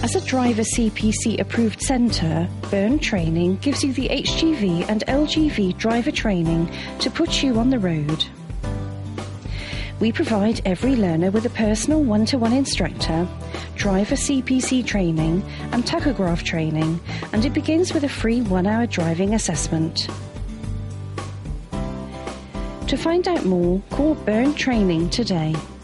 As a driver CPC approved centre, Byrne Training gives you the HGV and LGV driver training to put you on the road. We provide every learner with a personal one-to-one instructor, driver CPC training and tachograph training, and it begins with a free 1-hour driving assessment. To find out more, call Byrne Training today.